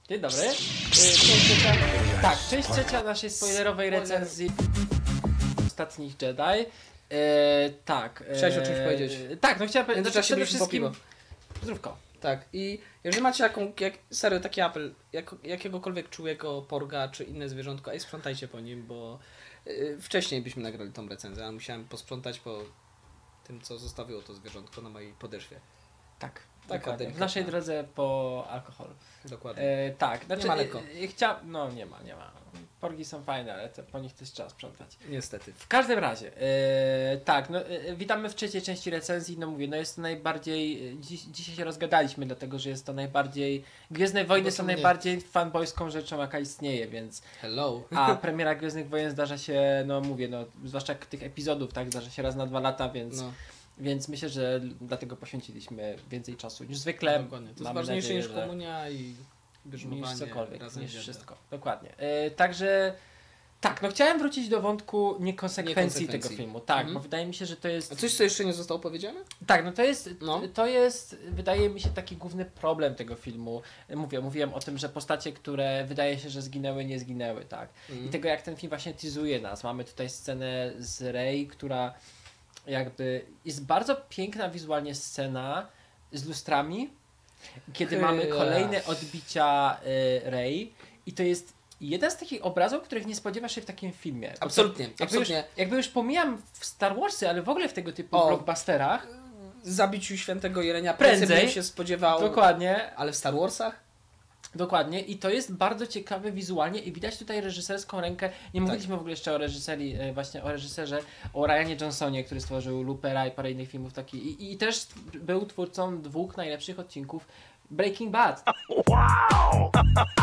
Dzień dobry. Część trzecia naszej spoilerowej recenzji Ostatnich Jedi. Chciałeś o czymś powiedzieć? Tak, no chciałem powiedzieć, że przede wszystkim zdrówko. Tak, i jeżeli macie serio taki apel, jakiegokolwiek człowieka, porga czy inne zwierzątko, sprzątajcie po nim, bo wcześniej byśmy nagrali tą recenzję, ale musiałem posprzątać po tym, co zostawiło to zwierzątko na mojej podeszwie. Tak, dokładnie. W naszej drodze po alkohol. Dokładnie. Tak, znaczy, nie ma lekko. nie ma. Porgi są fajne, ale po nich też trzeba sprzątać. Niestety. W każdym razie, witamy w trzeciej części recenzji. No mówię, jest to najbardziej, dzisiaj się rozgadaliśmy, dlatego że jest to najbardziej, Gwiezdne Wojny są najbardziej fanboyską rzeczą, jaka istnieje, więc... Hello. A premiera Gwiezdnych Wojen zdarza się, zwłaszcza tych epizodów, tak, zdarza się raz na 2 lata, więc... No. Więc myślę, że dlatego poświęciliśmy więcej czasu niż zwykle. Dokładnie. To jest ważniejsze niż komunia i bierzmowanie. Niż cokolwiek, niż wiedzę. wszystko. Dokładnie. Także chciałem wrócić do wątku niekonsekwencji tego filmu. Tak, bo wydaje mi się, że to jest... A coś, co jeszcze nie zostało powiedziane? Tak, to jest, wydaje mi się, taki główny problem tego filmu. Mówiłem o tym, że postacie, które wydaje się, że zginęły, nie zginęły, tak. I tego, jak ten film właśnie teasuje nas. Mamy tutaj scenę z Rey, która jakby jest bardzo piękna wizualnie scena z lustrami, kiedy mamy kolejne odbicia Rey i to jest jeden z takich obrazów, których nie spodziewasz się w takim filmie. Absolutnie. Jakby już pomijam w Star Warsy, ale w ogóle w tego typu blockbusterach. Zabiciu Świętego Jelenia prędzej się spodziewał. Dokładnie. Ale w Star Warsach? Dokładnie i to jest bardzo ciekawe wizualnie i widać tutaj reżyserską rękę. Nie mówiliśmy w ogóle jeszcze o reżyserii, właśnie o reżyserze, o Ryanie Johnsonie, który stworzył Loopera i parę innych filmów takich i też był twórcą 2 najlepszych odcinków Breaking Bad. Wow!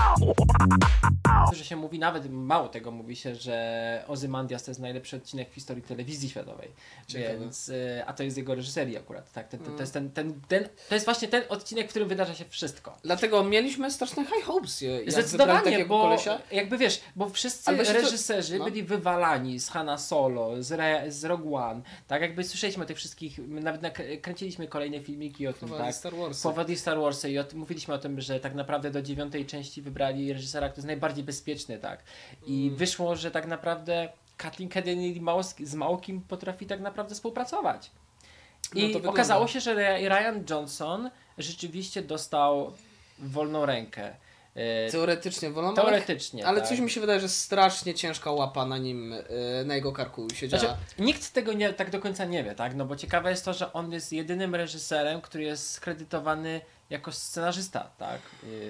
Że się mówi, nawet mało tego mówi się, że Ozymandias to jest najlepszy odcinek w historii telewizji światowej. Więc, a to jest jego reżyserii akurat. Tak, to jest właśnie ten odcinek, w którym wydarza się wszystko. Dlatego mieliśmy straszne high hopes. Zdecydowanie, bo jakby wiesz, bo wszyscy reżyserzy byli wywalani z Hanna Solo, z Rogue One. Tak, jakby słyszeliśmy o tych wszystkich, nawet kręciliśmy kolejne filmiki o tym, tak. Powody Star Warsy i mówiliśmy o tym, że tak naprawdę do 9. części wybrali reżysera, który jest najbardziej bezpieczny, tak. I wyszło, że tak naprawdę Kathleen Kennedy z mało kim potrafi tak naprawdę współpracować. I okazało się, że Rian Johnson rzeczywiście dostał wolną rękę. Teoretycznie wolną, ale coś mi się wydaje, że strasznie ciężka łapa na nim, na jego karku siedziała. Znaczy, nikt tego tak do końca nie wie, tak? No bo ciekawe jest to, że on jest jedynym reżyserem, który jest skredytowany jako scenarzysta, tak?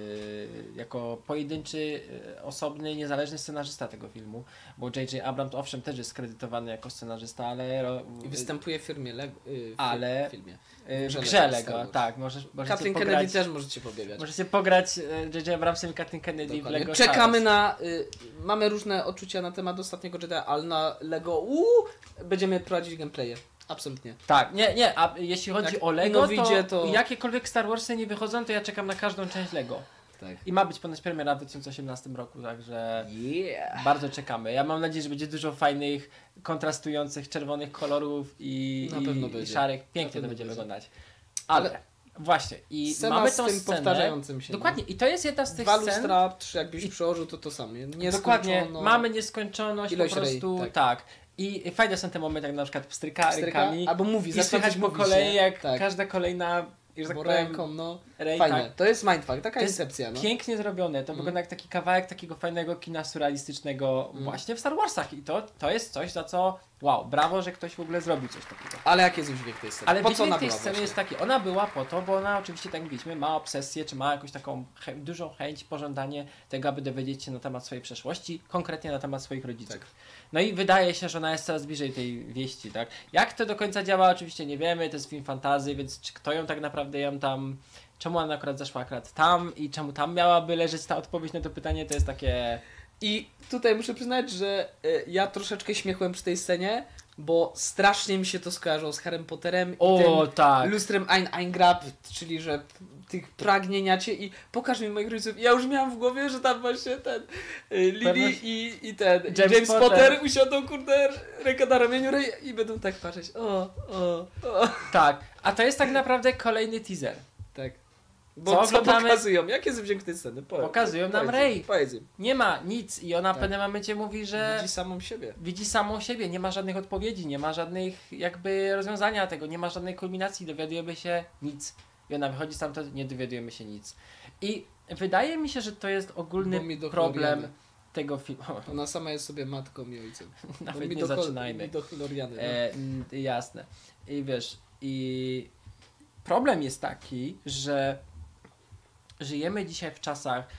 Jako pojedynczy, osobny, niezależny scenarzysta tego filmu, bo J.J. Abrams owszem też jest skredytowany jako scenarzysta, ale... I występuje w firmie w filmie. W grze Lego, tak. Możecie Kathleen Kennedy też możecie pobiegać. Możecie pograć J.J. Abramsem i Kathleen Kennedy w Lego. Czekamy na... mamy różne odczucia na temat ostatniego Jedi, ale na Lego będziemy prowadzić gameplaye. Absolutnie. Tak, nie, a jeśli chodzi o Lego, to jakiekolwiek Star Warsy nie wychodzą, to ja czekam na każdą część Lego. Tak. I ma być ponoć premiera w 2018 roku, także bardzo czekamy. Ja mam nadzieję, że będzie dużo fajnych, kontrastujących czerwonych kolorów i szarych. Pięknie to będzie wyglądać. Ale właśnie, i mamy tą scenę powtarzającym się. Dokładnie, i to jest jedna z tych 2 scen... lustra, 3 jakbyś przełożył, to samo. Dokładnie, mamy nieskończoność po prostu, tak. I fajne są te momenty, jak na przykład pstryka rękami. Albo mówi, i słychać po kolei, jak każda kolejna... ręką, fajne. Tak. To jest mindfuck, taka incepcja. Pięknie zrobione, to wygląda jak taki kawałek takiego fajnego kina surrealistycznego właśnie w Star Warsach i to jest coś, za co brawo, że ktoś w ogóle zrobił coś takiego. Ale jaki jest udźwięk tej sceny? Ale wydźwięk tej sceny jest taki, ona była po to, bo ona oczywiście, tak jak mówiliśmy, ma obsesję, czy ma jakąś taką dużą chęć, pożądanie tego, aby dowiedzieć się na temat swojej przeszłości, konkretnie na temat swoich rodziców. Tak. No i wydaje się, że ona jest coraz bliżej tej wieści, tak? Jak to do końca działa, oczywiście nie wiemy, to jest film fantasy, więc czy kto ją tak naprawdę czemu ona akurat zaszła tam i czemu tam miałaby leżeć ta odpowiedź na to pytanie, to jest takie... I tutaj muszę przyznać, że ja troszeczkę śmiechłem przy tej scenie, bo strasznie mi się to skojarzyło z Harrym Potterem i tym lustrem Ein Grab, czyli że tych pragnieniacie i pokaż mi moich rodziców. Ja już miałam w głowie, że tam właśnie ten Lily i ten James Potter usiądą, ręka na ramieniu i będą tak patrzeć. Tak, a to jest tak naprawdę kolejny teaser. Tak. Bo co pokazują? Jaki jest wdzięk tej sceny? Pokazują nam Rey. Nie ma nic i ona w pewnym momencie mówi, że... Widzi samą siebie. Nie ma żadnych odpowiedzi, nie ma żadnych jakby rozwiązania tego, nie ma żadnej kulminacji, dowiadujemy się nic. I ona wychodzi stamtąd, nie dowiadujemy się nic. I wydaje mi się, że to jest ogólny problem tego filmu. Ona sama jest sobie matką i ojcem. Nawet nie zaczynajmy. Jasne. I wiesz, i problem jest taki, że żyjemy dzisiaj w czasach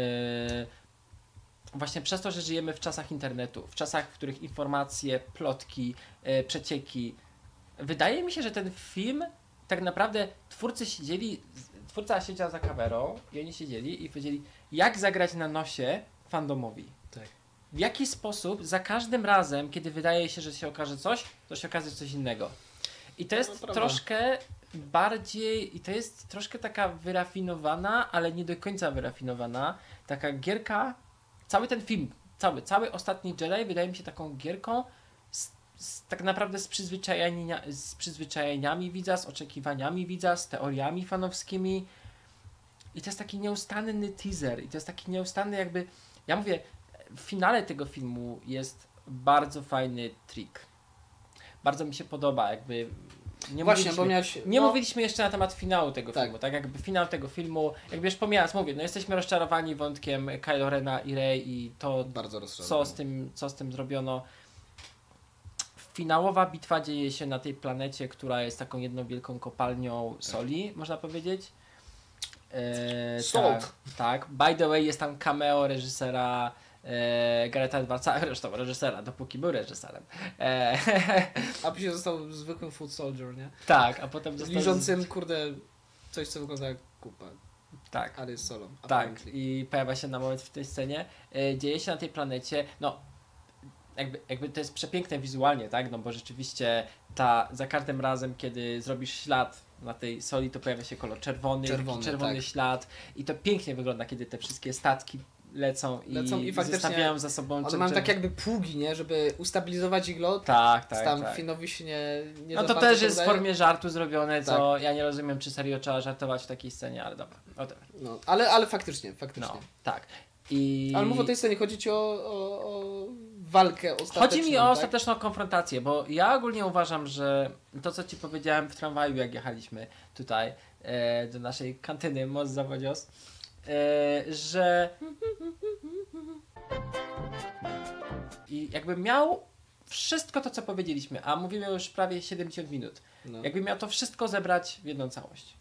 właśnie przez to, że żyjemy w czasach internetu, w czasach, w których informacje, plotki, przecieki. Wydaje mi się, że ten film tak naprawdę twórca siedział za kamerą i oni siedzieli i powiedzieli, jak zagrać na nosie fandomowi. Tak. W jaki sposób za każdym razem, kiedy wydaje się, że się okaże coś, to się okaże coś innego. I to jest troszkę bardziej, i to jest troszkę taka wyrafinowana, ale nie do końca wyrafinowana, taka gierka, cały ten film, cały ostatni Jedi wydaje mi się taką gierką tak naprawdę z przyzwyczajeniami widza, z oczekiwaniami widza, z teoriami fanowskimi. I to jest taki nieustanny teaser, i to jest taki nieustanny jakby, ja mówię, w finale tego filmu jest bardzo fajny trik. Bardzo mi się podoba, jakby mówiliśmy jeszcze na temat finału tego filmu, tak? Jakby finał tego filmu, jakby już pomijając, mówię, no jesteśmy rozczarowani wątkiem Kylo Rena i Rey i to, co z tym zrobiono. Finałowa bitwa dzieje się na tej planecie, która jest taką jedną wielką kopalnią soli, można powiedzieć. Tak. By the way, jest tam cameo reżysera Garetha Edwardsa, zresztą reżysera, dopóki był reżyserem. A później został zwykłym food soldier, nie? Tak, a potem został... Liżącym, coś co wygląda jak kupa. Tak. Ale jest solą. Tak, i pojawia się na moment w tej scenie. Dzieje się na tej planecie, no jakby to jest przepiękne wizualnie, tak? No bo rzeczywiście za każdym razem, kiedy zrobisz ślad na tej soli, to pojawia się kolor czerwony tak. Ślad i to pięknie wygląda, kiedy te wszystkie statki lecą i zestawiają za sobą. One mam tak jakby pługi, nie? Żeby ustabilizować ich lot. Tak. Finowi się nie no to też jest w formie żartu zrobione, co ja nie rozumiem, czy serio trzeba żartować w takiej scenie, ale dobra. No, ale faktycznie. No, tak. Ale mów o tej scenie, chodzi ci o walkę ostateczną. Chodzi mi o ostateczną konfrontację, bo ja ogólnie uważam, że to, co ci powiedziałem w tramwaju, jak jechaliśmy tutaj do naszej kantyny Mos Zawodzios, że i jakby miał wszystko to, co powiedzieliśmy, a mówimy już prawie 70 minut, jakby miał to wszystko zebrać w jedną całość.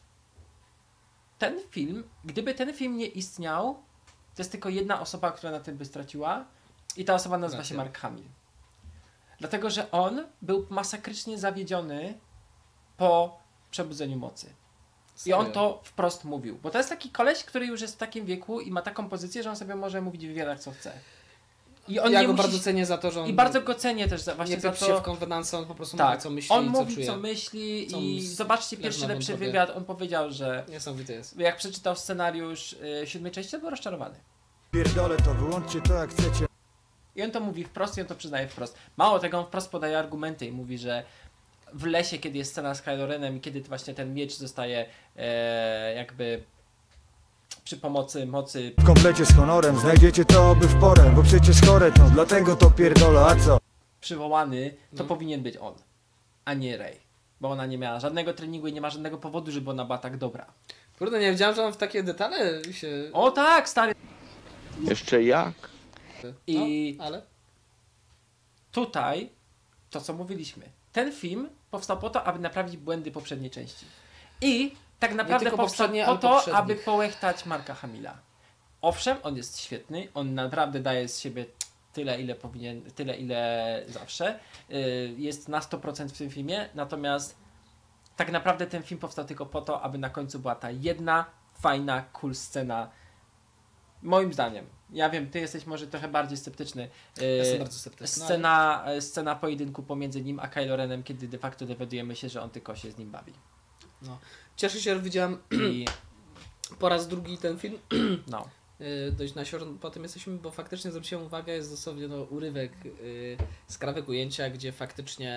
Ten film, gdyby ten film nie istniał, to jest tylko jedna osoba, która na tym by straciła i ta osoba nazywa się Mark Hamill. Dlatego, że on był masakrycznie zawiedziony po przebudzeniu mocy. Serio? I on to wprost mówił. Bo to jest taki koleś, który już jest w takim wieku i ma taką pozycję, że on sobie może mówić w wywiadach, co chce. I on ja go bardzo cenię za to, że on... I bardzo go cenię też właśnie za to... się w konwenancie, on po prostu mówi, co myśli on i co mówi, czuje. co myśli i zobaczcie pierwszy lepszy wywiad. On powiedział, że... Niesamowity jest. Jak przeczytał scenariusz 7 części, to był rozczarowany. Pierdolę to, wyłączcie to jak chcecie. I on to mówi wprost i on to przyznaje wprost. Mało tego, on wprost podaje argumenty i mówi, że w lesie, kiedy jest scena z Kylo Renem i kiedy właśnie ten miecz zostaje jakby przy pomocy mocy... W komplecie z honorem znajdziecie to oby w porę, bo przecież chore to, dlatego to pierdolę, a co? Przywołany, to powinien być on, a nie Rey. Bo ona nie miała żadnego treningu i nie ma żadnego powodu, żeby ona była tak dobra. Kurde, nie wiedziałem, że on w takie detale się... O tak, stary! Jeszcze jak? Ale? Tutaj, to co mówiliśmy, ten film powstał po to, aby naprawić błędy poprzedniej części. I tak naprawdę powstał po to, aby połechtać Marka Hamilla. Owszem, on jest świetny, on naprawdę daje z siebie tyle, ile powinien, tyle, ile zawsze. Jest na 100% w tym filmie, natomiast tak naprawdę ten film powstał tylko po to, aby na końcu była ta jedna fajna, cool scena. Moim zdaniem. Ja wiem, ty jesteś może trochę bardziej sceptyczny. Jestem bardzo sceptyczny. Scena pojedynku pomiędzy nim a Kylo Renem, kiedy de facto dowiadujemy się, że on tylko się z nim bawi. No. Cieszę się, że widziałem po raz drugi ten film. No. Dość na siorno po tym jesteśmy, bo faktycznie zwróciłem uwagę, jest dosłownie urywek z krawek ujęcia, gdzie faktycznie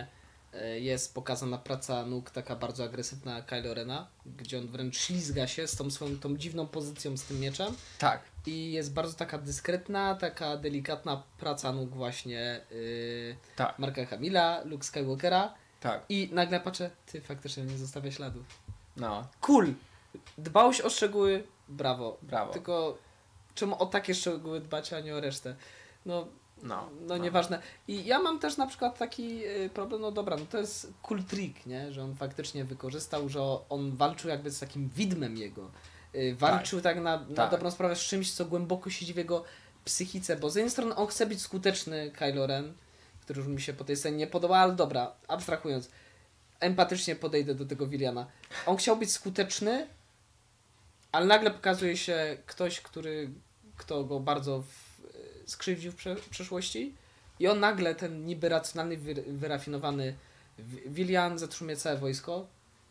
jest pokazana praca nóg, taka bardzo agresywna Kylo Rena, gdzie on wręcz ślizga się z tą swoją tą dziwną pozycją z tym mieczem. Tak. I jest bardzo taka dyskretna, taka delikatna praca nóg właśnie tak. Marka Hamilla, Luke Skywalkera. Tak. I nagle patrzę, ty faktycznie nie zostawia śladów. No. Cool! Dbałość o szczegóły, brawo. Brawo. Tylko czemu o takie szczegóły dbać, a nie o resztę? No, nieważne. I ja mam też na przykład taki problem, no dobra, no to jest cool trick, nie? Że on faktycznie wykorzystał, że on walczył jakby z takim widmem jego. Walczył tak na dobrą sprawę z czymś, co głęboko siedzi w jego psychice, bo z jednej strony on chce być skuteczny, Kylo Ren, który już mi się po tej scenie nie podoba, ale dobra, abstrahując, empatycznie podejdę do tego Williana. On chciał być skuteczny, ale nagle pokazuje się ktoś, kto go bardzo skrzywdził w przeszłości i on nagle, ten niby racjonalny, wyrafinowany Willian zatrzymuje całe wojsko,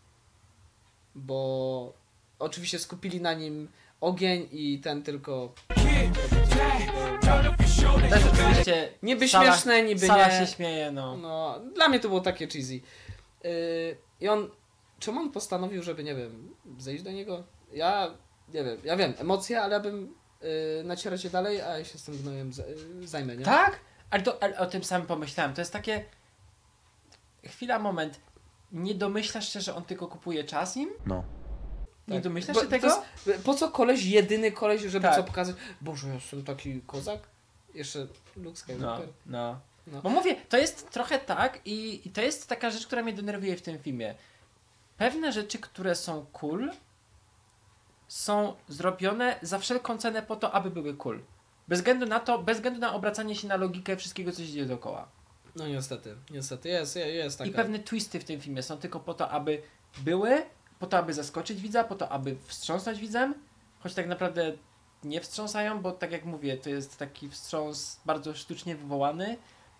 bo oczywiście skupili na nim ogień i ten tylko... Też oczywiście niby śmieszne, niby Sala nie. się śmieje, No, dla mnie to było takie cheesy. I on... Czemu on postanowił, żeby, nie wiem, zejść do niego? Ja nie wiem, emocje, ale ja bym nacierać się dalej, a ja się z tym gnojem zajmę, nie? Tak? Ale o tym samym pomyślałem. To jest takie... Chwila, moment. Nie domyślasz się, że on tylko kupuje czas im? No. Nie Tak. domyślasz się tego? Po co jedyny koleś, żeby tak. co pokazać? Boże, ja jestem taki kozak. Jeszcze Luke Skywalker. No. Bo mówię, to jest trochę tak i to jest taka rzecz, która mnie denerwuje w tym filmie. Pewne rzeczy, które są cool, są zrobione za wszelką cenę po to, aby były cool. Bez względu na obracanie się na logikę wszystkiego, co się dzieje dookoła. No niestety jest taka. I pewne twisty w tym filmie są tylko po to, aby były, po to, aby zaskoczyć widza, po to, aby wstrząsnąć widzem, choć tak naprawdę nie wstrząsają, bo tak jak mówię, to jest taki wstrząs bardzo sztucznie wywołany,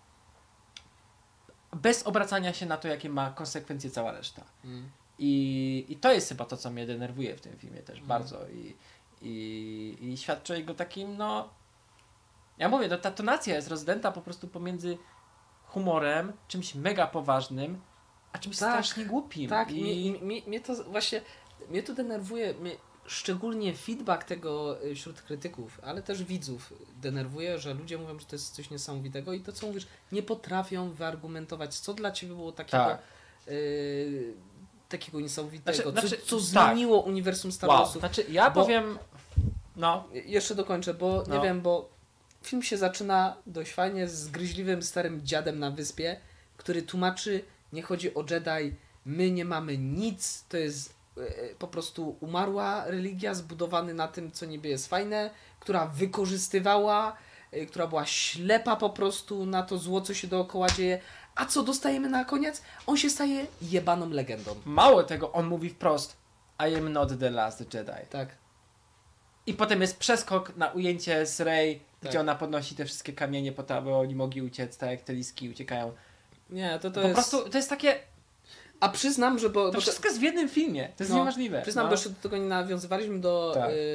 bez obracania się na to, jakie ma konsekwencje cała reszta. I to jest chyba to, co mnie denerwuje w tym filmie też bardzo i świadczy o jego takim, ja mówię, ta tonacja jest rozdęta po prostu pomiędzy humorem, czymś mega poważnym, a czymś strasznie głupim. Tak, mnie to właśnie, mnie to denerwuje, szczególnie feedback tego wśród krytyków, ale też widzów denerwuje, że ludzie mówią, że to jest coś niesamowitego i to, co mówisz, nie potrafią wyargumentować, co dla ciebie było takiego takiego niesamowitego, co zmieniło uniwersum Star Warsów. Znaczy, ja powiem... Jeszcze dokończę, bo nie wiem, bo film się zaczyna dość fajnie z gryźliwym starym dziadem na wyspie, który tłumaczy, nie chodzi o Jedi, my nie mamy nic, to jest po prostu umarła religia zbudowana na tym, co niby jest fajne, która wykorzystywała, która była ślepa po prostu na to zło, co się dookoła dzieje. A co dostajemy na koniec? On się staje jebaną legendą. Mało tego, on mówi wprost: I am not the last Jedi. Tak. I potem jest przeskok na ujęcie z Rey, gdzie ona podnosi te wszystkie kamienie po to, aby oni mogli uciec, tak jak te liski uciekają. Nie, to po prostu to jest takie... A przyznam, że... To wszystko jest w jednym filmie. To jest niemożliwe. Przyznam, bo jeszcze do tego nie nawiązywaliśmy do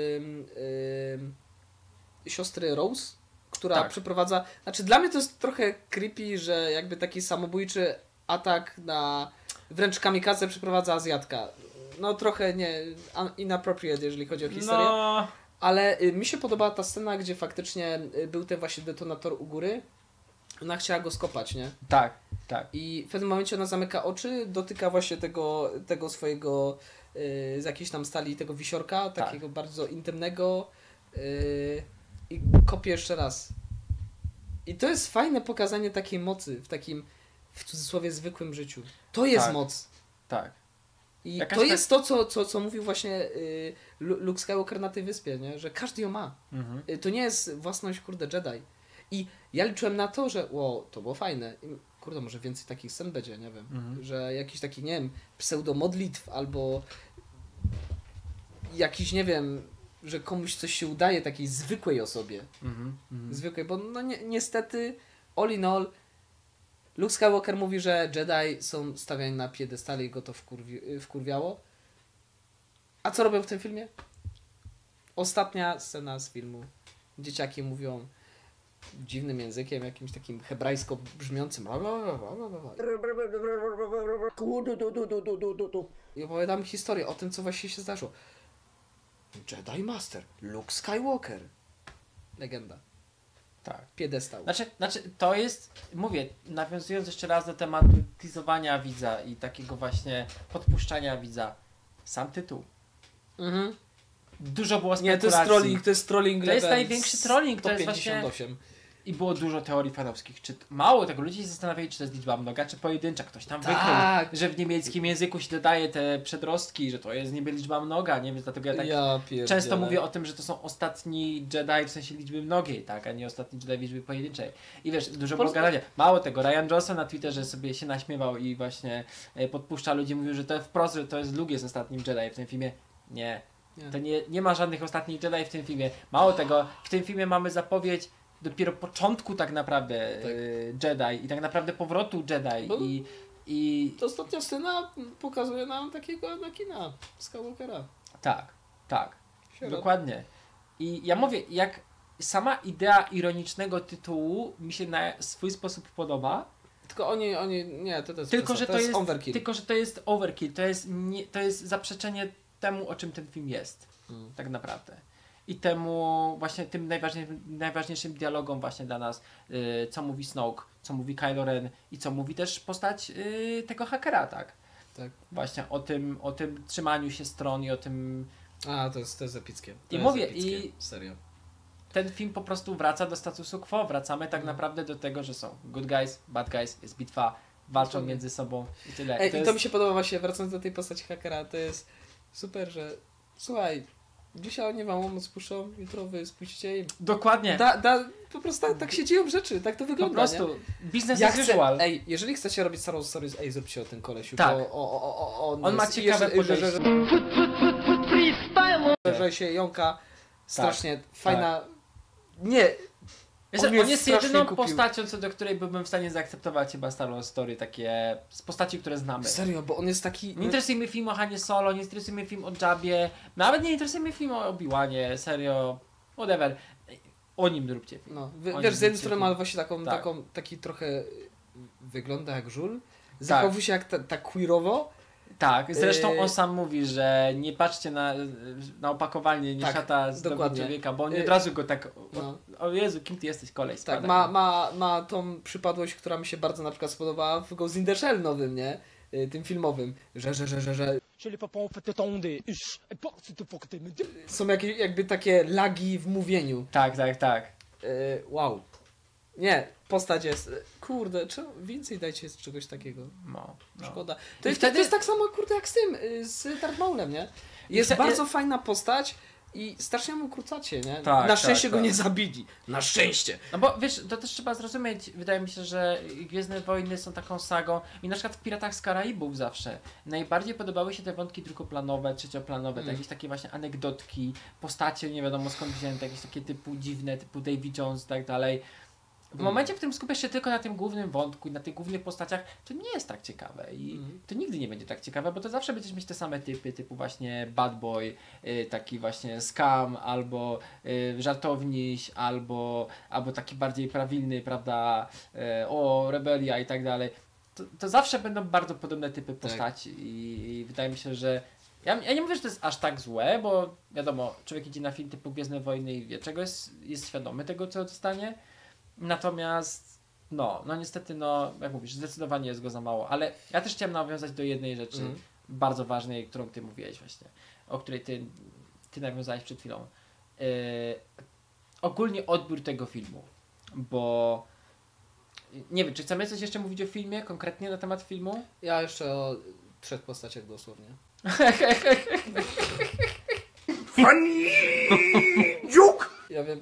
siostry Rose, która przeprowadza... Znaczy dla mnie to jest trochę creepy, że jakby taki samobójczy atak na wręcz kamikadze przeprowadza Azjatka. No trochę inappropriate, jeżeli chodzi o historię. Ale mi się podobała ta scena, gdzie faktycznie był ten właśnie detonator u góry. Ona chciała go skopać, nie? Tak. I w pewnym momencie ona zamyka oczy, dotyka właśnie tego swojego z jakiejś tam stali, tego wisiorka, takiego bardzo intymnego i kopie jeszcze raz. I to jest fajne pokazanie takiej mocy w takim, w cudzysłowie, zwykłym życiu. To jest moc. Tak. I to jest to, co mówił właśnie Luke Skywalker na tej wyspie, nie? Że każdy ją ma. To nie jest własność, Jedi. I ja liczyłem na to, że to było fajne. I, może więcej takich scen będzie, nie wiem. Że jakiś taki, nie wiem, pseudomodlitw albo jakiś, nie wiem, że komuś coś się udaje takiej zwykłej osobie. Zwykłej, bo niestety all in all Luke Skywalker mówi, że Jedi są stawiani na piedestale i go to wkurwiało. A co robią w tym filmie? Ostatnia scena z filmu. Dzieciaki mówią: dziwnym językiem, jakimś takim hebrajsko brzmiącym. I opowiadam historię o tym, co właśnie się zdarzyło. Jedi Master, Luke Skywalker. Legenda. Tak. Piedestał. Znaczy, to jest, mówię, nawiązując jeszcze raz do tematu teasowania widza i takiego właśnie podpuszczania widza. Sam tytuł. Dużo było spekulacji. Nie, to jest trolling. To jest największy trolling, to jest 158. właśnie... I było dużo teorii fanowskich. Mało tego, ludzie się zastanawiali, czy to jest liczba mnoga, czy pojedyncza. Ktoś tam wykrył, że w niemieckim języku się dodaje te przedrostki, że to jest niby liczba mnoga, nie? Więc dlatego ja tak często mówię o tym, że to są ostatni Jedi w sensie liczby mnogiej, tak? A nie ostatni Jedi w liczbie pojedynczej. I wiesz, dużo było gadania. Mało tego, Ryan Johnson na Twitterze sobie się naśmiewał i właśnie podpuszcza ludzi, mówił, że to wprost, że to jest Luke jest ostatnim Jedi w tym filmie. Nie. To nie ma żadnych ostatnich Jedi w tym filmie. Mało tego, w tym filmie mamy zapowiedź dopiero początku tak naprawdę Jedi i tak naprawdę powrotu Jedi i to ostatnia scena pokazuje nam takiego Anakina Skywalkera. Tak. Dokładnie. I ja mówię, jak sama idea ironicznego tytułu mi się na swój sposób podoba. Tylko nie, to jest overkill. Tylko, że to jest overkill. To jest zaprzeczenie temu, o czym ten film jest. Tak naprawdę. I temu właśnie tym najważniejszym dialogom właśnie dla nas, co mówi Snoke, co mówi Kylo Ren i co mówi też postać tego hakera, tak? Właśnie o tym trzymaniu się stron i o tym... To jest epickie. Serio. Ten film po prostu wraca do statusu quo. Wracamy tak naprawdę do tego, że są good guys, bad guys, jest bitwa, walczą między sobą i tyle. To mi się podoba właśnie, wracając do tej postaci hakera, to jest super, że słuchaj, dzisiaj oni wam moc spuszczą, jutro wy spuścicie im. Dokładnie. Po prostu tak się dzieją rzeczy, tak to wygląda. Po prostu business as usual. Jeżeli chcecie robić Star Wars Stories, zróbcie o tym kolesiu. Tak. On ma ciekawe podejście. Że się jąka strasznie fajna. Nie. On jest jedyną postacią, co do której byłbym w stanie zaakceptować chyba Star Wars Story, takie z postaci, które znamy. Serio, bo on jest taki... Nie interesuje mnie film o Hanie Solo, nie interesuje mnie film o Jabie, nawet nie interesuje mnie film o Obi-Wanie, serio, whatever. O nim róbcie film. Wiesz, z jednej strony ma właśnie taki trochę wygląda jak żul, zachowuje się jak tak queerowo. Tak, zresztą on sam mówi, że nie patrzcie na opakowanie, nie szata z tego człowieka, bo on od razu go tak, o Jezu, kim ty jesteś, kolej, spada. Tak, ma tą przypadłość, która mi się bardzo na przykład spodobała w Ghost in the Shell nowym, nie? Tym filmowym, że są jakby takie lagi w mówieniu. Tak. Wow. Nie, postać jest... Kurde, więcej dajcie czegoś takiego. Szkoda. To jest tak samo, kurde, jak z tym, z Darth Maulem, nie? Jest bardzo fajna postać i strasznie mu ukrócacie, nie? Na szczęście go nie zabili. Na szczęście! No bo wiesz, to też trzeba zrozumieć, wydaje mi się, że Gwiezdne Wojny są taką sagą i na przykład w Piratach z Karaibów zawsze najbardziej podobały się te wątki drugoplanowe, trzecioplanowe, jakieś takie właśnie anegdotki, postacie nie wiadomo skąd wzięte, jakieś takie typu dziwne, typu Davy Jones i tak dalej. W momencie, w którym skupiasz się tylko na tym głównym wątku i na tych głównych postaciach, to nie jest tak ciekawe i to nigdy nie będzie tak ciekawe, bo to zawsze będziesz mieć te same typy, typu właśnie bad boy, taki właśnie scam, albo żartowniś, albo taki bardziej prawilny, prawda, rebelia i tak dalej. To zawsze będą bardzo podobne typy postaci i wydaje mi się, że ja nie mówię, że to jest aż tak złe, bo wiadomo, człowiek idzie na film typu Gwiezdne Wojny i wie czego jest świadomy tego, co dostanie. Natomiast niestety, jak mówisz, zdecydowanie jest go za mało, ale ja też chciałem nawiązać do jednej rzeczy bardzo ważnej, którą ty mówiłeś właśnie, o której ty nawiązałeś przed chwilą. Ogólnie odbiór tego filmu, bo nie wiem, czy chcemy coś jeszcze mówić o filmie, konkretnie na temat filmu? Ja jeszcze o 3 postaciach dosłownie. Funny joke! Ja wiem.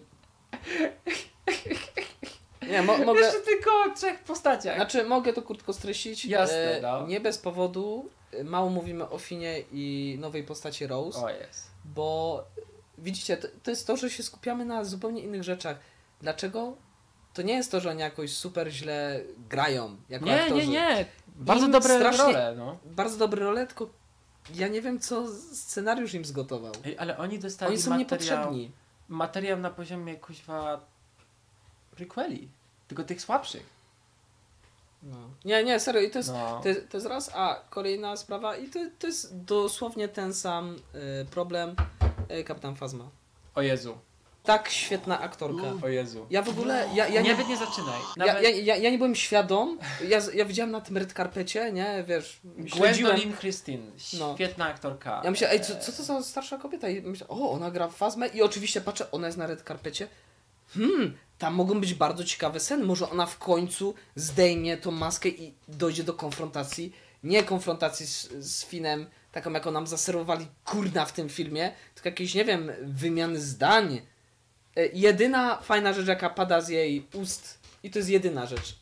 Nie, mogę... Jeszcze tylko o 3 postaciach. Znaczy, mogę to krótko streścić. Jasne, Nie bez powodu mało mówimy o Finie i nowej postaci Rose. Bo widzicie, to jest to, że się skupiamy na zupełnie innych rzeczach. Dlaczego? To nie jest to, że oni jakoś super źle grają jako aktorzy. Nie. Bardzo dobre role. Bardzo dobre role, tylko ja nie wiem, co scenariusz im zgotował. Ale oni dostali są niepotrzebni. Materiał na poziomie kuźwa prequeli, tylko tych słabszych. No. Nie, serio, i to jest raz, a kolejna sprawa i to jest dosłownie ten sam problem Kapitan Phasma. O Jezu. Tak świetna aktorka. O Jezu. Ja w ogóle... Nawet nie zaczynaj. Ja nie byłem świadom. Ja widziałem na tym red carpecie, nie? Wiesz, Gwendolyn Christine. Świetna aktorka. Ja myślę, co to za starsza kobieta? I myślę, ona gra w Phasmę i oczywiście patrzę, ona jest na red carpecie. Tam mogą być bardzo ciekawe sceny. Może ona w końcu zdejmie tą maskę i dojdzie do konfrontacji. Nie konfrontacji z Finnem, taką jaką nam zaserwowali kurna w tym filmie, tylko jakieś, nie wiem, wymiany zdań. Jedyna fajna rzecz, jaka pada z jej ust, i to jest jedyna rzecz.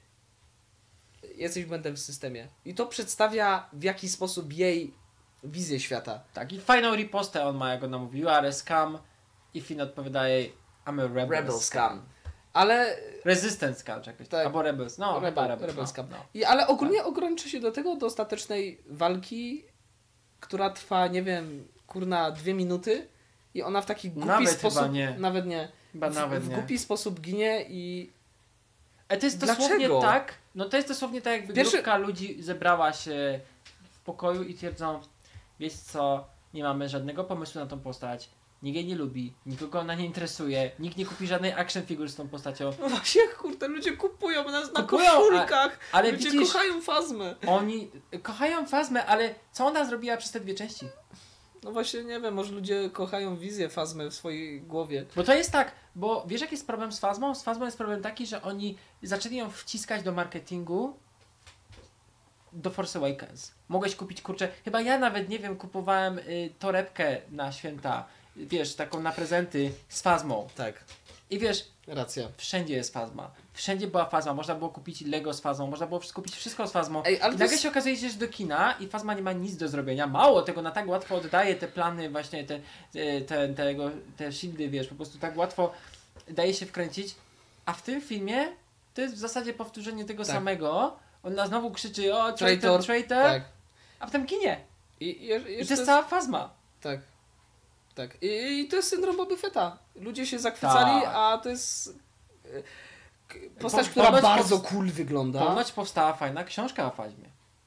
Jesteś błędem w systemie. I to przedstawia w jaki sposób jej wizję świata. Tak, i fajną ripostę on ma, jak ona mówiła, ale scam, i Finn odpowiada jej I'm a rebel scam. Ale... Resistance scam, czy jakoś. Tak. Albo rebels. No, rebel scam. No. Ale ogólnie ogranicza się do tego, do ostatecznej walki, która trwa, nie wiem, kurna 2 minuty i ona w taki głupi sposób... Nawet nie. W głupi sposób ginie i... To jest dosłownie tak, to jest dosłownie tak, jakby grupka ludzi zebrała się w pokoju i twierdzą, wiesz co, nie mamy żadnego pomysłu na tą postać, nikt jej nie lubi, nikogo ona nie interesuje, nikt nie kupi żadnej action figure z tą postacią. No właśnie, kurde, ludzie kupują nas na koszulkach, ale ludzie kochają Phasmę. Oni kochają Phasmę, ale co ona zrobiła przez te 2 części? No właśnie, nie wiem, może ludzie kochają wizję Phasmy w swojej głowie. Bo to jest tak, bo wiesz jaki jest problem z Phasmą? Z Phasmą jest problem taki, że oni zaczęli ją wciskać do marketingu do Force Awakens. Mogłeś kupić, kurczę, chyba ja nawet, nie wiem, kupowałem torebkę na święta, wiesz, taką na prezenty z Phasmą. Tak. I wiesz, racja. Wszędzie jest Phasma. Wszędzie była Phasma. Można było kupić Lego z Phasmą, można było kupić wszystko z Phasmą. I nagle się okazuje, że idziesz do kina i Phasma nie ma nic do zrobienia. Mało tego, na tak łatwo oddaje te plany, właśnie te shieldy, wiesz, po prostu tak łatwo daje się wkręcić. A w tym filmie to jest w zasadzie powtórzenie tego samego. On nas znowu krzyczy, o traitor. Tak. A potem ginie. I to jest cała Phasma. Tak. Tak. I to jest syndrom Boba Fetta. Ludzie się zachwycali, a to jest postać, która bardzo cool wygląda. Ponoć powstała fajna książka o Phasmie.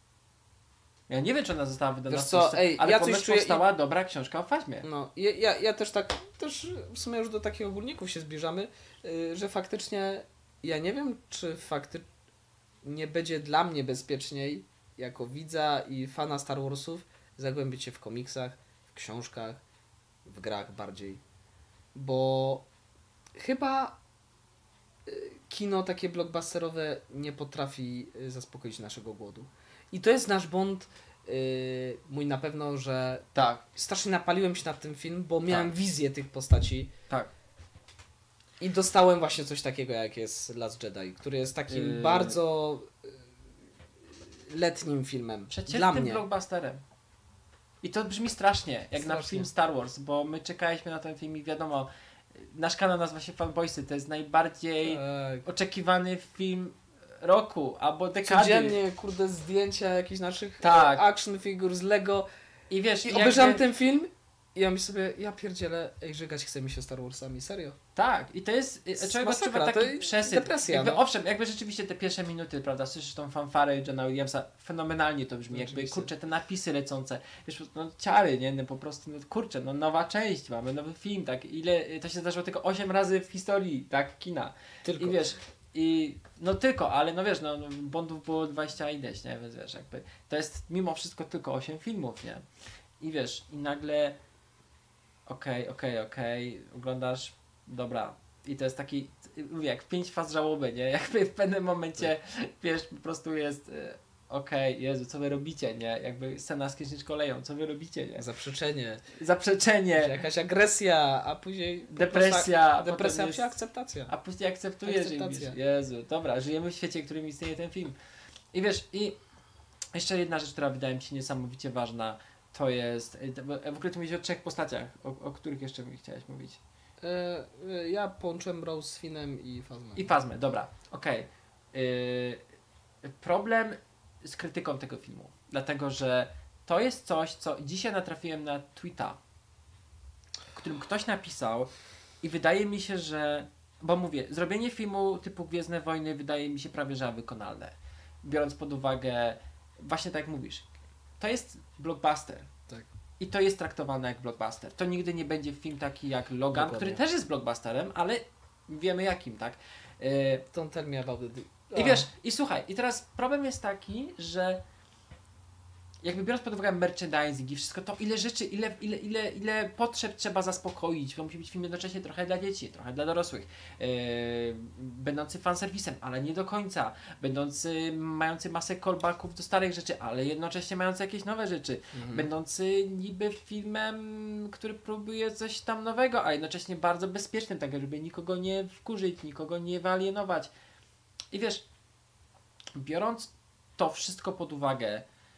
Ja nie wiem, czy ona została wydana w Polsce, ale ja ponoć powstała dobra książka o Phasmie. No, ja też tak, w sumie już do takich ogólników się zbliżamy, że faktycznie ja nie wiem, czy nie będzie dla mnie bezpieczniej jako widza i fana Star Warsów zagłębić się w komiksach, w książkach, w grach bardziej, bo chyba kino takie blockbusterowe nie potrafi zaspokoić naszego głodu. I to jest nasz błąd mój na pewno, że strasznie napaliłem się na ten film, bo miałem wizję tych postaci. Tak. I dostałem właśnie coś takiego, jak jest Last Jedi, który jest takim bardzo letnim filmem. Dla mnie. Blockbusterem. I to brzmi strasznie, jak na film Star Wars, bo my czekaliśmy na ten film i wiadomo, nasz kanał nazywa się Fanboysy, to jest najbardziej oczekiwany film roku, albo dekady. Codziennie, kurde, zdjęcia jakichś naszych action figure z Lego. I wiesz, i obejrzałem ten film i ja myślę sobie, ja pierdzielę, żygać chce mi się Star Warsami, serio. Tak, i to jest, człowiek odczuwa taki przesyt. Depresja, owszem, jakby rzeczywiście te pierwsze minuty, prawda, słyszysz tą fanfarę Johna Williamsa, fenomenalnie to brzmi, jakby, kurczę, te napisy lecące, wiesz, ciary, nie, po prostu, kurczę, nowa część, mamy nowy film, tak, to się zdarzyło tylko 8 razy w historii, tak, kina. Tylko. I wiesz, ale wiesz, Bondów było 20 ileś, nie, więc wiesz, jakby, to jest mimo wszystko tylko 8 filmów, nie, i wiesz, i nagle okej, oglądasz, dobra, i to jest taki, mówię, jak 5 faz żałoby, nie, jakby w pewnym momencie, wiesz, po prostu jest, Jezu, co wy robicie, nie, jakby scena z księżniczką Leją, co wy robicie, nie. Zaprzeczenie. Jakaś agresja, a później depresja, czy akceptacja. A później akceptujesz i mówisz, Jezu, dobra, żyjemy w świecie, w którym istnieje ten film. I wiesz, i jeszcze jedna rzecz, która wydaje mi się niesamowicie ważna, to jest, w ogóle tu mówisz o 3 postaciach, o których jeszcze mi chciałeś mówić. Ja połączyłem Rose z Finnem i Phasmę. I Phasmę, dobra, okej. Problem z krytyką tego filmu, dlatego że to jest coś, co dzisiaj natrafiłem na tweeta, w którym ktoś napisał i wydaje mi się, że bo mówię, zrobienie filmu typu Gwiezdne Wojny wydaje mi się prawie że wykonalne. Biorąc pod uwagę, właśnie tak jak mówisz, to jest blockbuster. Tak. I to jest traktowane jak blockbuster. To nigdy nie będzie film taki jak Logan, dokładnie, który też jest blockbusterem, ale wiemy jakim, tak? Don't tell me about it. I wiesz, i słuchaj, i teraz problem jest taki, że jakby biorąc pod uwagę merchandising i wszystko to, ile rzeczy, ile potrzeb trzeba zaspokoić, to musi być film jednocześnie trochę dla dzieci, trochę dla dorosłych, będący fanserwisem, ale nie do końca, mający masę callbacków do starych rzeczy, ale jednocześnie mający jakieś nowe rzeczy, będący niby filmem, który próbuje coś tam nowego, a jednocześnie bardzo bezpiecznym, tak żeby nikogo nie wkurzyć, nikogo nie wyalienować. I wiesz, biorąc to wszystko pod uwagę,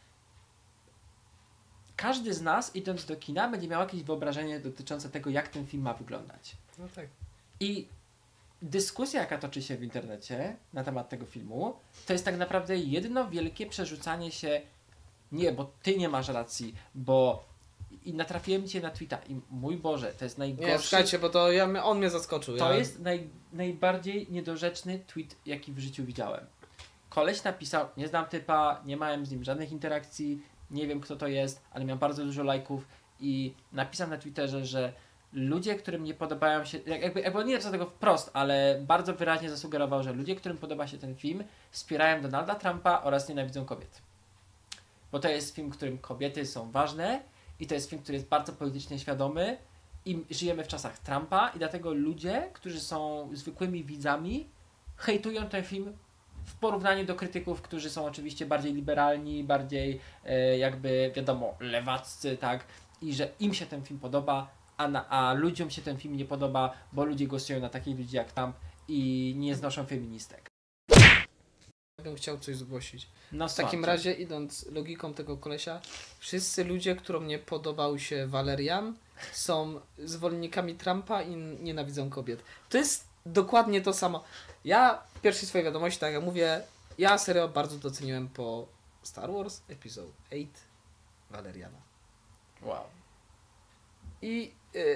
każdy z nas, idąc do kina, będzie miał jakieś wyobrażenie dotyczące tego, jak ten film ma wyglądać. No tak. I dyskusja, jaka toczy się w internecie na temat tego filmu, to jest tak naprawdę jedno wielkie przerzucanie się, nie, bo ty nie masz racji, bo i natrafiłem cię na tweeta i mój Boże, to jest najgorszy... Nie, słuchajcie, bo to on mnie zaskoczył. To jest najbardziej niedorzeczny tweet, jaki w życiu widziałem. Koleś napisał, nie znam typa, nie miałem z nim żadnych interakcji, nie wiem kto to jest, ale miał bardzo dużo lajków i napisał na Twitterze, że ludzie, którym nie podobają się, jakby on nie napisał tego wprost, ale bardzo wyraźnie zasugerował, że ludzie, którym podoba się ten film, wspierają Donalda Trumpa oraz nienawidzą kobiet. Bo to jest film, w którym kobiety są ważne i to jest film, który jest bardzo politycznie świadomy i żyjemy w czasach Trumpa i dlatego ludzie, którzy są zwykłymi widzami, hejtują ten film w porównaniu do krytyków, którzy są oczywiście bardziej liberalni, bardziej jakby wiadomo lewaccy, tak, i że im się ten film podoba, a ludziom się ten film nie podoba, bo ludzie głosują na takich ludzi jak Trump i nie znoszą feministek. Ja bym chciał coś zgłosić. No, w takim razie, idąc logiką tego kolesia, wszyscy ludzie, którym nie podobał się Valerian, są zwolennikami Trumpa i nienawidzą kobiet. To jest dokładnie to samo. Ja w pierwszej swojej wiadomości, tak jak mówię, ja serio bardzo doceniłem po Star Wars Episode 8 Valeriana. Wow. I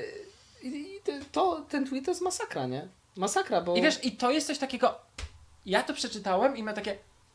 ten tweet to jest masakra, nie? Masakra, bo... I wiesz, i to jest coś takiego... Ja to przeczytałem i miałem takie...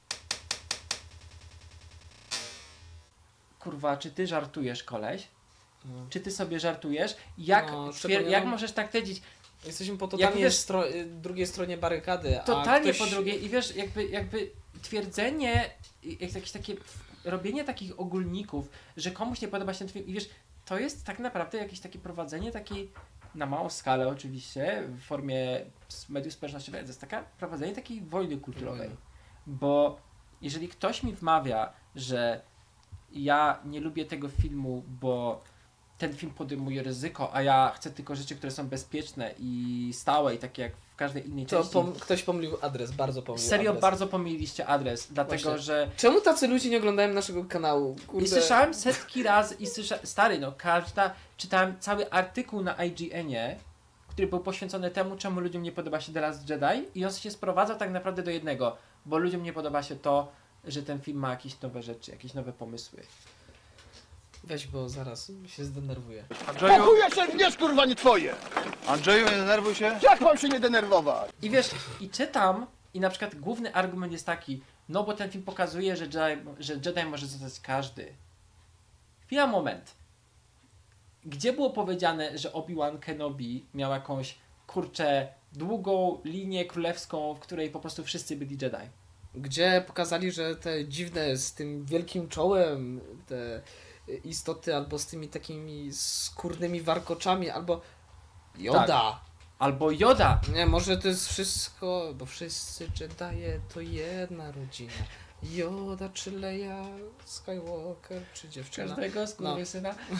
Kurwa, czy ty żartujesz, koleś? No. Czy ty sobie żartujesz? Jak możesz tak twierdzić? Jesteśmy po totalnie drugiej stronie barykady. Totalnie po drugiej. I wiesz, jakby twierdzenie, jakieś takie robienie takich ogólników, że komuś nie podoba się ten film. I wiesz, to jest tak naprawdę jakieś takie prowadzenie takiej, na małą skalę oczywiście, w formie mediów społecznościowych, to jest taka prowadzenie takiej wojny kulturowej. Bo jeżeli ktoś mi wmawia, że ja nie lubię tego filmu, bo ten film podejmuje ryzyko, a ja chcę tylko rzeczy, które są bezpieczne i stałe i takie jak w każdej innej części. Ktoś pomylił adres, bardzo pomylił Serio, adres. bardzo pomyliliście adres, dlatego właśnie, że... Czemu tacy ludzie nie oglądają naszego kanału? Kurde. I słyszałem setki razy i stary, no czytałem cały artykuł na IGN-ie, który był poświęcony temu, czemu ludziom nie podoba się The Last Jedi i on się sprowadza tak naprawdę do jednego, bo ludziom nie podoba się to, że ten film ma jakieś nowe rzeczy, jakieś nowe pomysły. Weź, bo zaraz się zdenerwuję. Andrzeju... Pokuje się gdzieś, kurwa, nie twoje! Andrzeju, nie denerwuj się. Jak mam się nie denerwować? I wiesz, i czytam i na przykład główny argument jest taki, no bo ten film pokazuje, że Jedi może zostać każdy. Chwila, moment. Gdzie było powiedziane, że Obi-Wan Kenobi miał jakąś, kurczę, długą linię królewską, w której po prostu wszyscy byli Jedi? Gdzie pokazali, że te dziwne z tym wielkim czołem, te istoty albo z tymi takimi skórnymi warkoczami, albo Yoda. Tak. Albo Yoda. Nie, może to jest wszystko, bo wszyscy Jedi to jedna rodzina. Yoda czy Leia Skywalker czy dziewczyna. Każdego skurwysyna. No.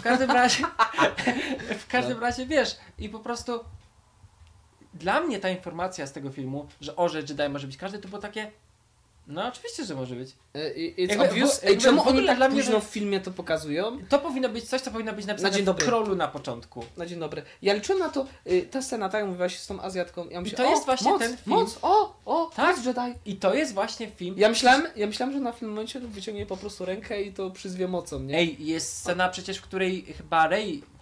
W każdym razie wiesz, i po prostu dla mnie ta informacja z tego filmu, że Jedi może być każdy, to było takie, no oczywiście, że może być. Czemu oni tak późno w filmie to pokazują? To powinno być coś, co powinno być napisane w crawlu na początku. Na dzień dobry. Ja liczyłem na to, ta scena, tak jak mówiłaś z tą Azjatką. Ja myślałem, i to jest właśnie ten film. Tak, to jest Jedi. I to jest właśnie film. Ja myślałem, że na tym momencie wyciągnie po prostu rękę i to przyzwie mocą, nie? Ej, jest scena przecież, w której chyba Rey,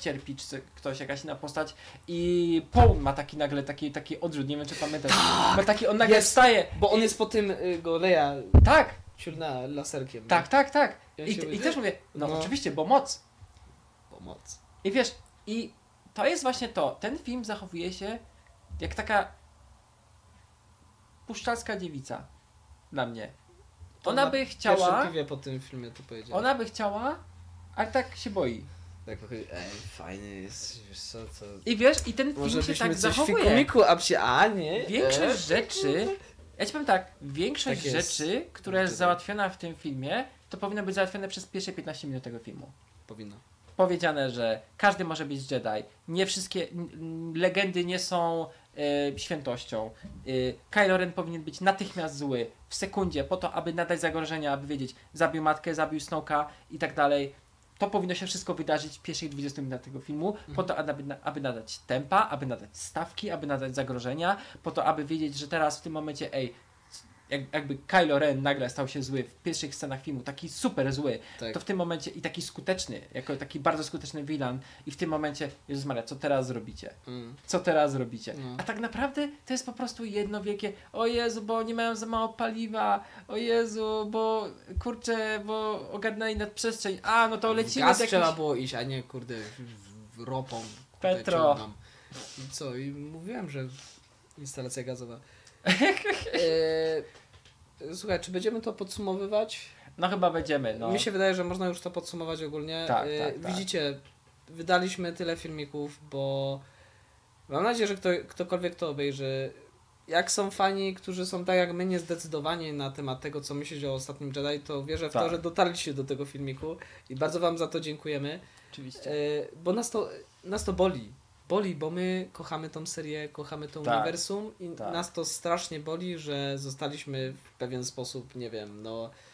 cierpi, czy ktoś, jakaś inna postać i Paul ma nagle taki odrzut, nie wiem czy pamiętasz, ma taki, on nagle wstaje. Bo on jest po tym, go Leia ciurna laserkiem. Tak. I też mówię, no oczywiście, bo moc. I wiesz, i to jest właśnie to, ten film zachowuje się jak taka puszczalska dziewica dla mnie. Ona by chciała... po tym filmie to powiedziała. Ona by chciała, ale tak się boi. Tak, fajny jest, wiesz co, to... I wiesz, i ten film się tak zachowuje. Fikumiku, a nie? Większość rzeczy, ja ci powiem tak, większość rzeczy, która jest załatwiona w tym filmie, to powinno być załatwione przez pierwsze 15 minut tego filmu. Powinno. Powiedziane, że każdy może być Jedi, nie wszystkie legendy nie są świętością. Kylo Ren powinien być natychmiast zły, w sekundzie, po to, aby nadać zagrożenia, aby wiedzieć, zabił matkę, zabił Snoke'a i tak dalej. To powinno się wszystko wydarzyć w pierwszych 20 minutach tego filmu, po to, aby nadać tempa, aby nadać stawki, aby nadać zagrożenia, po to, aby wiedzieć, że teraz w tym momencie, jakby Kylo Ren nagle stał się zły w pierwszych scenach filmu, taki super zły, to w tym momencie i taki skuteczny, jako taki bardzo skuteczny villain i w tym momencie, Jezus Maria, co teraz zrobicie? Co teraz zrobicie? A tak naprawdę to jest po prostu jedno wielkie, o Jezu, bo nie mają za mało paliwa, o Jezu, bo kurczę, bo ogarnęli nadprzestrzeń, no to lecimy gaz trzeba było iść, a nie ropą. Petro. I co? I mówiłem, że instalacja gazowa. Słuchaj, czy będziemy to podsumowywać? No chyba będziemy. No. Mi się wydaje, że można już to podsumować ogólnie. Tak. Widzicie, wydaliśmy tyle filmików, bo mam nadzieję, że ktokolwiek to obejrzy. Jak są fani, którzy są tak jak my niezdecydowani na temat tego, co myślisz o Ostatnim Jedi, to wierzę w to, że dotarliście do tego filmiku i bardzo wam za to dziękujemy. Oczywiście. Bo nas to boli. Bo my kochamy tą serię, kochamy to uniwersum i nas to strasznie boli, że zostaliśmy w pewien sposób, nie wiem,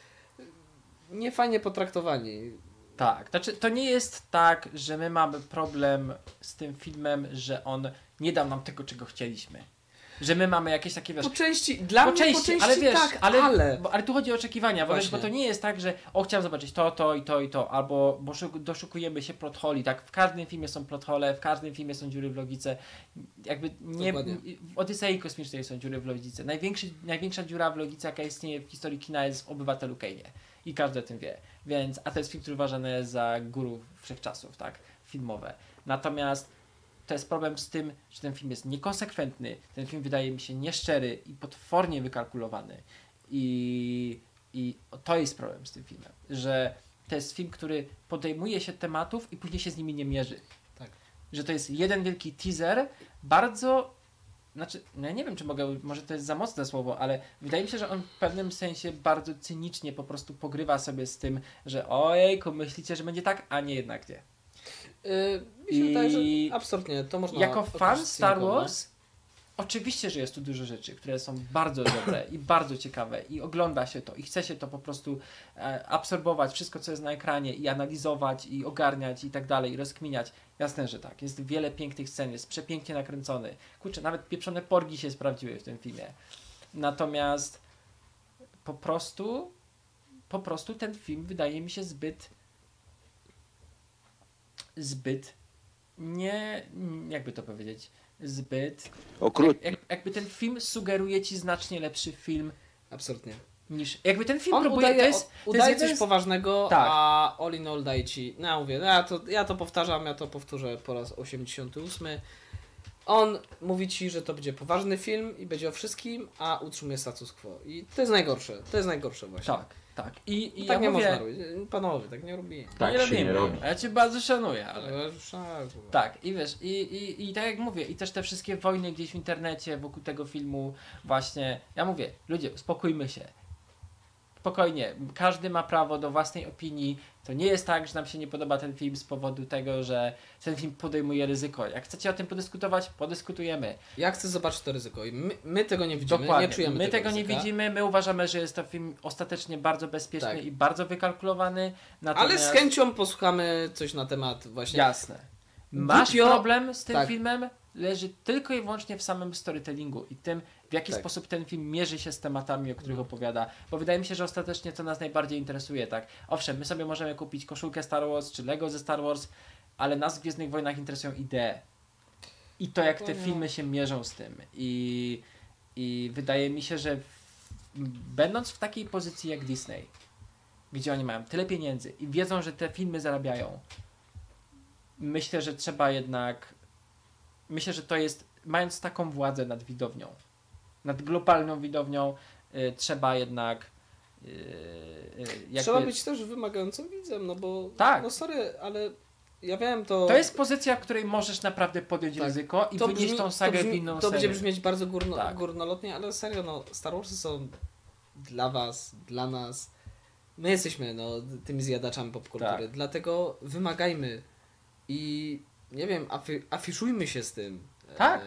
niefajnie potraktowani. Tak, znaczy to nie jest tak, że my mamy problem z tym filmem, że on nie dał nam tego, czego chcieliśmy. Że my mamy jakieś takie, wiesz... Po części, po części ale wiesz, tak, ale tu chodzi o oczekiwania, bo to nie jest tak, że chciałem zobaczyć to i to, albo bo doszukujemy się plot holi, tak? W każdym filmie są plot hole, w każdym filmie są dziury w logice. Jakby nie... W Odysei Kosmicznej są dziury w logice. Największa dziura w logice, jaka istnieje w historii kina, jest w Obywatelu Kane'ie. I każdy o tym wie. Więc, a to jest film, który uważany jest za guru wszechczasów, tak? Filmowe. Natomiast to jest problem z tym, że ten film jest niekonsekwentny, ten film wydaje mi się nieszczery i potwornie wykalkulowany. I to jest problem z tym filmem, że to jest film, który podejmuje się tematów i później się z nimi nie mierzy. Tak. Że to jest jeden wielki teaser, bardzo... Znaczy, ja nie wiem, czy może to jest za mocne słowo, ale wydaje mi się, że on w pewnym sensie bardzo cynicznie po prostu pogrywa sobie z tym, że ojejku, myślicie, że będzie tak, a nie jednak nie. Mi się wydaje, że absolutnie, to można... Jako fan Star Wars, oczywiście, że jest tu dużo rzeczy, które są bardzo dobre i bardzo ciekawe i ogląda się to i chce się to po prostu absorbować, wszystko co jest na ekranie i analizować i ogarniać i tak dalej i rozkminiać. Jasne, że tak. Jest wiele pięknych scen, jest przepięknie nakręcony. Kurczę, nawet pieprzone porgi się sprawdziły w tym filmie. Natomiast po prostu ten film wydaje mi się zbyt nie, jakby to powiedzieć, zbyt okrutny. Jakby ten film sugeruje ci znacznie lepszy film. Absolutnie. Niż, jakby ten film on próbuje, udaje coś poważnego, a all in all daje ci, mówię, ja to powtarzam, ja to powtórzę po raz 88. On mówi ci, że to będzie poważny film i będzie o wszystkim, a utrzymuje status quo. I to jest najgorsze właśnie. Tak. I tak ja nie mówię, można robić. Panowie, tak nie robi. Tak nie się robimy. nie robi. Ja cię bardzo szanuję, ale... Tak. Tak, i wiesz, i tak jak mówię, i też te wszystkie wojny gdzieś w internecie wokół tego filmu właśnie, ja mówię, ludzie, uspokójmy się. Spokojnie, każdy ma prawo do własnej opinii. To nie jest tak, że nam się nie podoba ten film z powodu tego, że ten film podejmuje ryzyko. Jak chcecie o tym podyskutować, podyskutujemy. Ja chcę zobaczyć to ryzyko i my tego nie widzimy, Dokładnie. nie czujemy my tego ryzyka. nie widzimy, my uważamy, że jest to film ostatecznie bardzo bezpieczny i bardzo wykalkulowany. Natomiast... Ale z chęcią posłuchamy coś na temat właśnie... Jasne. Masz problem z tym filmem? Leży tylko i wyłącznie w samym storytellingu i tym, w jaki sposób ten film mierzy się z tematami, o których opowiada. Bo wydaje mi się, że ostatecznie to nas najbardziej interesuje, tak? Owszem, my sobie możemy kupić koszulkę Star Wars, czy Lego ze Star Wars, ale nas w Gwiezdnych Wojnach interesują idee. I to, jak te filmy się mierzą z tym. I wydaje mi się, że będąc w takiej pozycji jak Disney, gdzie oni mają tyle pieniędzy i wiedzą, że te filmy zarabiają, myślę, że trzeba jednak... Myślę, że to jest... Mając taką władzę nad widownią, nad globalną widownią, trzeba jednak... Trzeba być też wymagającym widzem, no bo... Tak. No sorry, ale ja wiem to... To jest pozycja, w której możesz naprawdę podjąć ryzyko i wynieść tą sagę w inną serię. To będzie brzmieć bardzo górnolotnie, ale serio, no Star Warsy są dla was, dla nas. My jesteśmy tymi zjadaczami popkultury, dlatego wymagajmy i nie wiem, afiszujmy się z tym. Tak.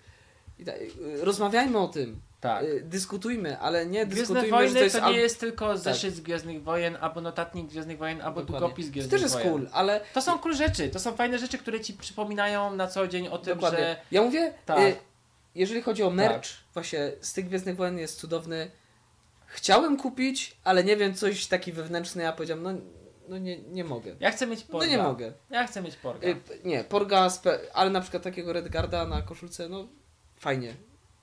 Rozmawiajmy o tym. Tak. Dyskutujmy, ale nie Gwiezdne dyskutujmy, Wojny że to jest... nie jest tylko zeszyt z Gwiezdnych Wojen, albo notatnik Gwiezdnych Wojen, albo długopis Gwiezdnych Wojen. To też jest cool, ale... To są cool rzeczy, to są fajne rzeczy, które ci przypominają na co dzień o tym, że... Ja mówię, jeżeli chodzi o merch, właśnie z tych Gwiezdnych Wojen jest cudowny. Chciałem kupić, ale nie wiem, coś taki wewnętrzny, ja powiedziałem, nie mogę. Ja chcę mieć porga. No nie mogę. Ja chcę mieć porga. Nie, porga, ale na przykład takiego Redguarda na koszulce, fajnie.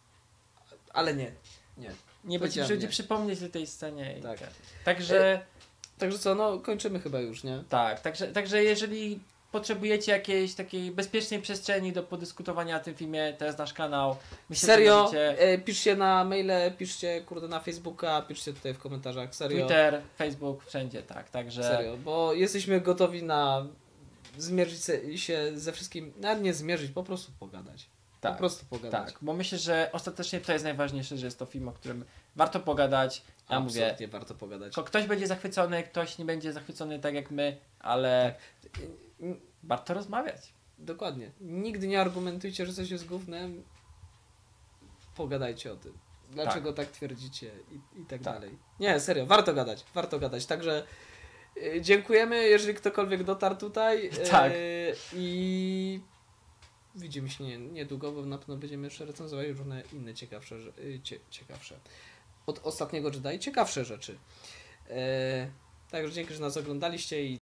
Ale nie. Nie będzie przypomnieć o tej scenie. Tak. Także co, kończymy chyba już, nie? Tak, także jeżeli potrzebujecie jakiejś takiej bezpiecznej przestrzeni do podyskutowania o tym filmie, to jest nasz kanał. Myślę, serio, możecie... piszcie na maile, piszcie na Facebooka, piszcie tutaj w komentarzach, serio. Twitter, Facebook, wszędzie, tak, także... Serio, bo jesteśmy gotowi na zmierzyć się ze wszystkim, nawet nie zmierzyć, po prostu pogadać. Tak, po prostu pogadać. Tak, bo myślę, że ostatecznie to jest najważniejsze, że jest to film, o którym warto pogadać. Ja absolutnie mówię, warto pogadać. Ktoś będzie zachwycony, ktoś nie będzie zachwycony tak jak my, ale warto rozmawiać. Dokładnie. Nigdy nie argumentujcie, że coś jest gównem. Pogadajcie o tym. Dlaczego tak twierdzicie i tak dalej. Nie, serio, warto gadać. Także dziękujemy, jeżeli ktokolwiek dotarł tutaj. Tak. I widzimy się niedługo, bo na pewno będziemy jeszcze recenzować różne inne ciekawsze od ostatniego Jedi ciekawsze rzeczy. Także dzięki, że nas oglądaliście i